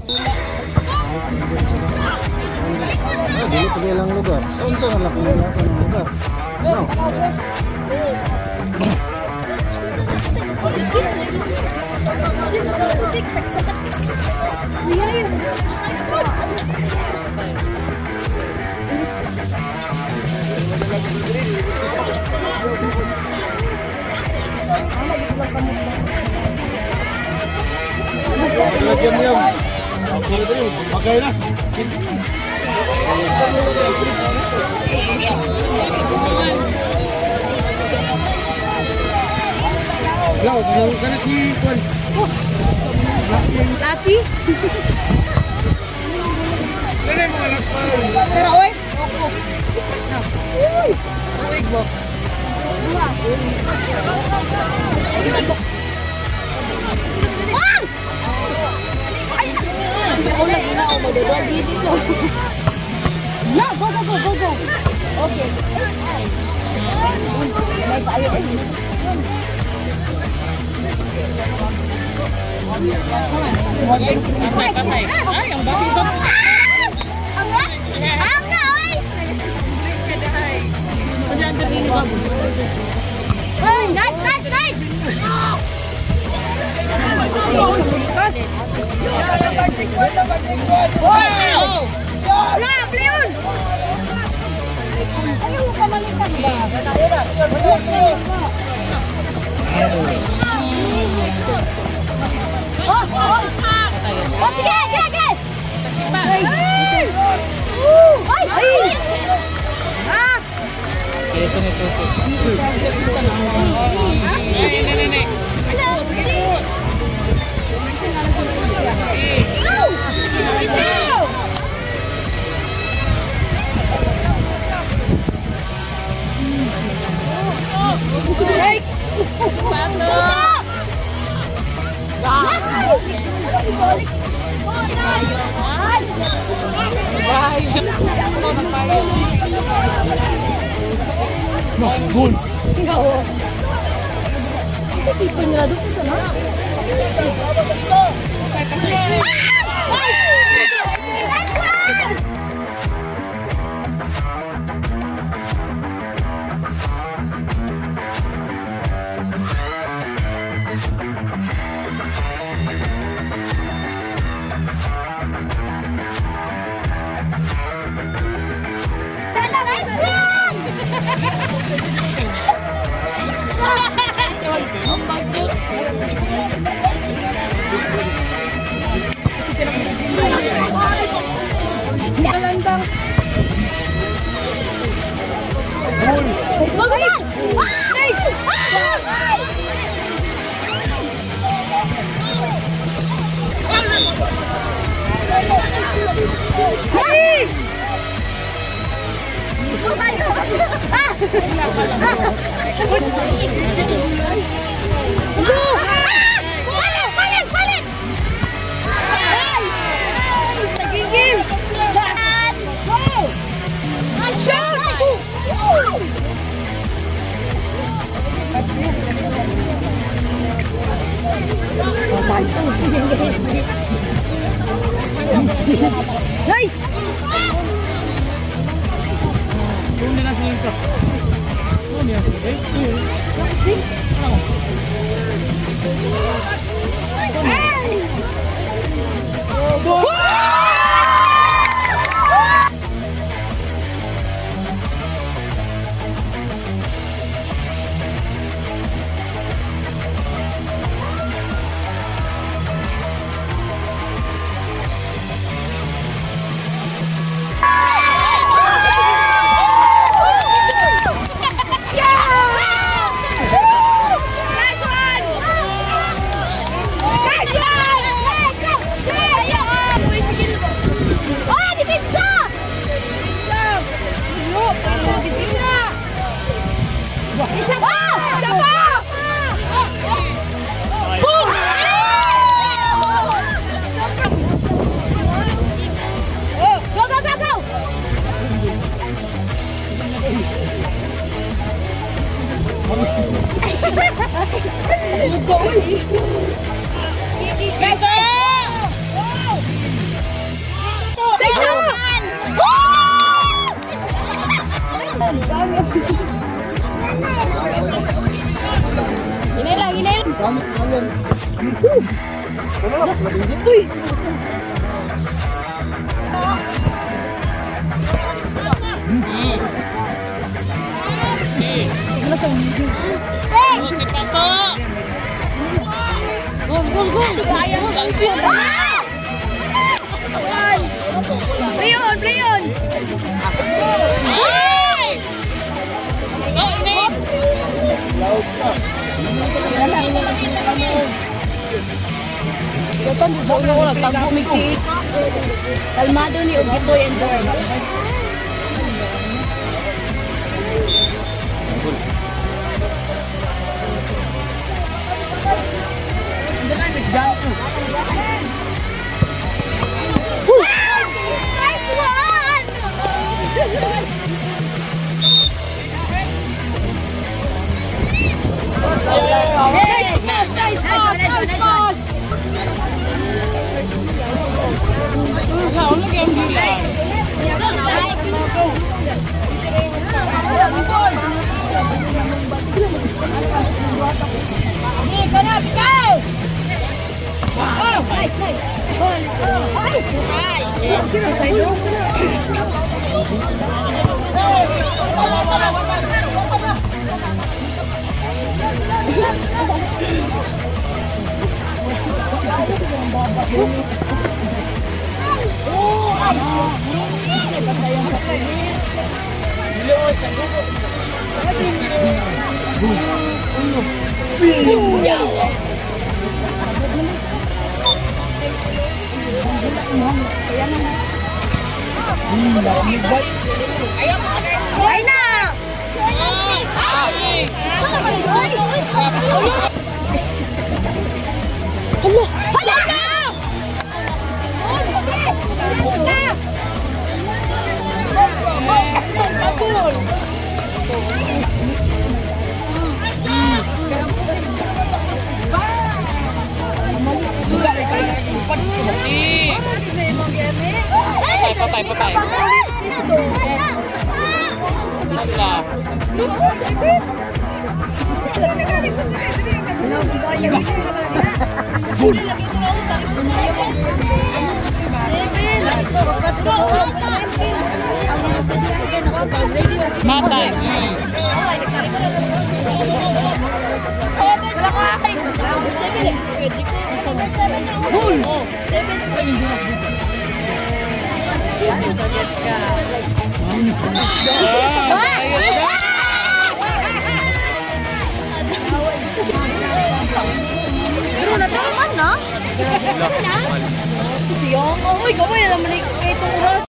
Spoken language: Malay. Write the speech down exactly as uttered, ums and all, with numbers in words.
Dili pa ilang lugar. Unsa na lang kung lugar. No. Lagyan mo yan. Bagay na. Lau, kalau kan si Puan. Laki. Ini mau anak baru. Sera oi. Uy. Uy bo. Wah. Ay. Wala ina o mo dito dito. Na, go go go go go. Okay. May tayo. Patay, patay. Ay, ang dami ito. Ang nga? Ang nga, oy! Oy, nice, nice, nice! Nice! Wow! Wala, Leon! Ayaw ka malitan ba? Oh, oh, oh, sige, sige, sige! Ay! Ay! Ay! Ah! Ito na ito. Ay, hindi, hindi. Hello! Hey! Paano? Gol. Oo. Ito tipo nila doon sa na? Landang. Gol. Go go go. Nice. Hey! Go back. Ah! Go! Balik, balik, balik! Nagigil! Daan! Go! Shoot! Nice! Hindi na sila ito. Hindi na sila ito. Hey! Ini lang, ini lang. Kami kalian. Uy! Okay, Pato. Gol, gol, gol! Gaya mo, gol! Ah! Brion, Brion! Ay! Oh, ini. Ikaw sa una ko nagtagpo may cake. Kalmado ni Ogitoy and George. Nice one! Nice pass, nice pass, nice pass! Wala, wala kayong dila. Ikaw na, bigay! Oh, nice, nice! Ay! Ay na! Hala! Hala na! Patay, patay, patay. Wala. Matay. Pero nataman na? Siya? Uy, gawin na naman itong oras.